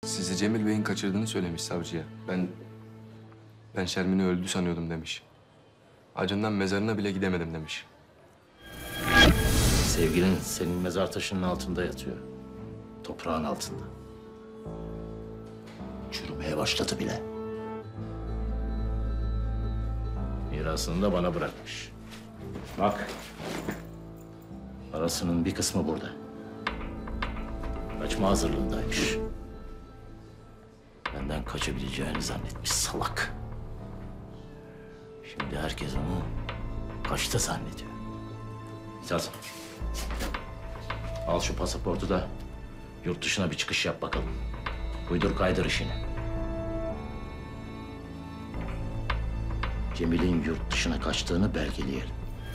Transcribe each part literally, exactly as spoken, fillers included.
Sizi Cemil Bey'in kaçırdığını söylemiş savcıya. Ben ben Şermin'i öldü sanıyordum demiş. Acından mezarına bile gidemedim demiş. Sevgilin senin mezar taşının altında yatıyor. Toprağın altında. Çürümeye başladı bile. Mirasını da bana bırakmış. Bak. Parasının bir kısmı burada. Kaçma hazırlığındaymış. Benden kaçabileceğini zannetmiş salak. Şimdi herkes onu kaçta zannediyor. Mithat. Al şu pasaportu da yurt dışına bir çıkış yap bakalım. Uydur kaydır işini. Cemil'in yurt dışına kaçtığını belgeleyelim.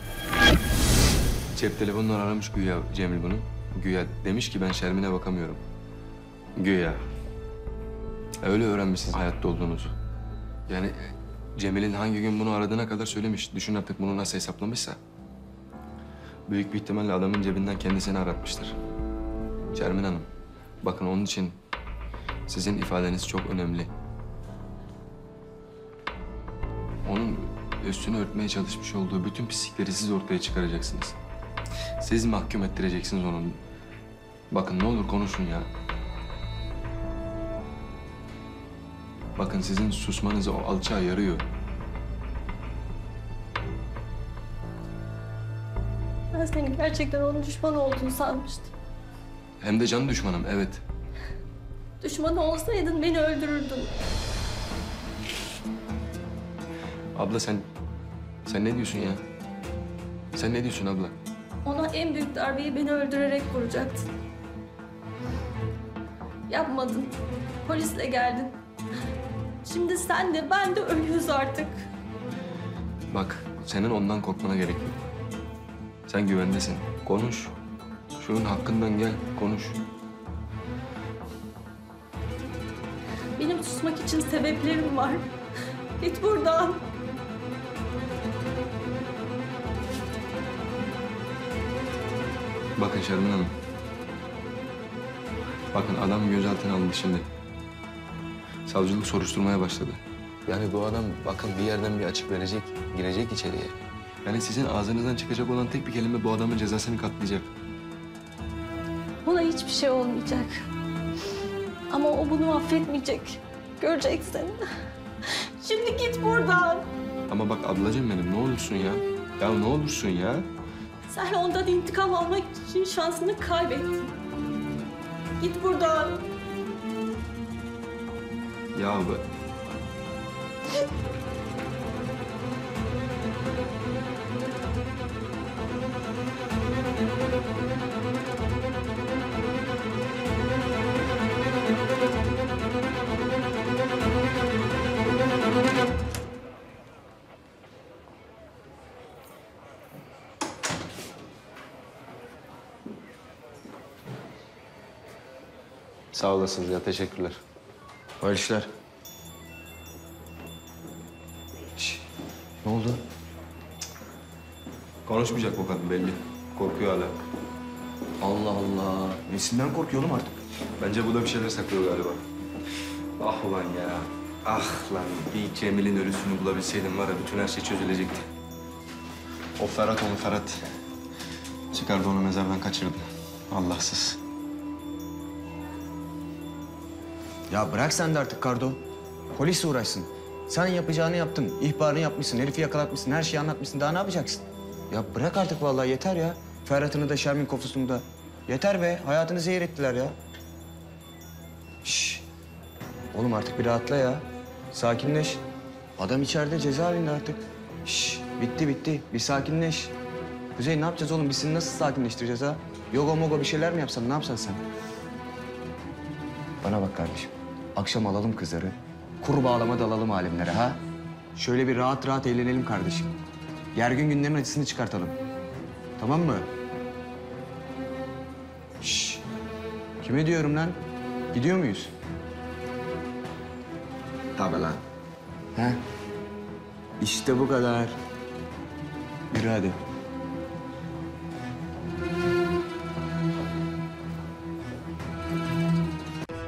Cep telefonundan aramış güya Cemil bunu. Güya demiş ki ben Şermin'e bakamıyorum. Güya. Öyle öğrenmişsiniz hayatta olduğunuzu. Yani Cemil'in hangi gün bunu aradığına kadar söylemiş. Düşün artık bunu nasıl hesaplamışsa. Büyük bir ihtimalle adamın cebinden kendisini aratmıştır. Şermin Hanım, bakın onun için sizin ifadeniz çok önemli. Onun üstünü örtmeye çalışmış olduğu bütün pislikleri siz ortaya çıkaracaksınız. Siz mahkum ettireceksiniz onu. Bakın ne olur konuşun ya. Bakın sizin susmanızı o alçağa yarıyor. Ben senin gerçekten onun düşmanı olduğunu sanmıştım. Hem de can düşmanım, evet. Düşmanı olsaydın beni öldürürdün. Abla sen, sen ne diyorsun ya? Sen ne diyorsun abla? Ona en büyük darbeyi beni öldürerek vuracaktın. Yapmadın. Polisle geldin. Şimdi sen de ben de ölüyoruz artık. Bak, senin ondan korkmana gerek yok. Sen güvendesin. Konuş. Şunun hakkından gel, konuş. Benim susmak için sebeplerim var. Git buradan. Bakın Şermin Hanım. Bakın adam gözaltına alındı şimdi. Savcılık soruşturmaya başladı. Yani bu adam bakın bir yerden bir açık verecek, girecek içeriye. Yani sizin ağzınızdan çıkacak olan tek bir kelime bu adamın cezasını katlayacak. Ona hiçbir şey olmayacak. Ama o bunu affetmeyecek. Göreceksin. Şimdi git buradan. Ama bak ablacığım benim ne olursun ya. Ya ne olursun ya. Sen ondan intikam almak için şansını kaybettin. Git buradan. Ya bu... Sağ olasınız ya, teşekkürler. Hayırlı işler. Şş, ne oldu? Konuşmayacak bu kadın belli. Korkuyor hala. Allah Allah. Nesinden korkuyor oğlum artık? Bence bu da bir şeyler saklıyor galiba. Ah ulan ya. Ah lan bir Cemil'in ölüsünü bulabilseydim var ya bütün her şey çözülecekti. O Ferhat onu Ferhat. Çıkardı onu mezardan kaçırdı. Allahsız. Ya bırak sen de artık Kardo. Polisle uğraşsın. Sen yapacağını yaptın. İhbarını yapmışsın. Herifi yakalatmışsın. Her şeyi anlatmışsın. Daha ne yapacaksın? Ya bırak artık vallahi yeter ya. Ferhat'ını da Şermin kofusunu da. Yeter be. Hayatını zehir ettiler ya. Şş. Oğlum artık bir rahatla ya. Sakinleş. Adam içeride cezaevinde artık. Şş. Bitti bitti. Bir sakinleş. Kuzey ne yapacağız oğlum? Biz seni nasıl sakinleştireceğiz ha? Yoga moga bir şeyler mi yapsan? Ne yapsan sen? Bana bak kardeşim. Akşam alalım kızları. Kur bağlama dalalım alemlere ha? Şöyle bir rahat rahat eğlenelim kardeşim. Gergin günlerin acısını çıkartalım. Tamam mı? Şşş. Kime diyorum lan? Gidiyor muyuz? Tabii lan. He? İşte bu kadar. Yürü hadi.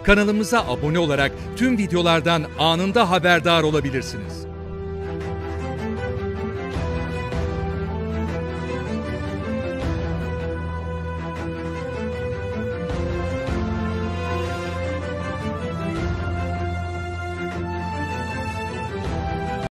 Kanalımıza abone olarak tüm videolardan anında haberdar olabilirsiniz.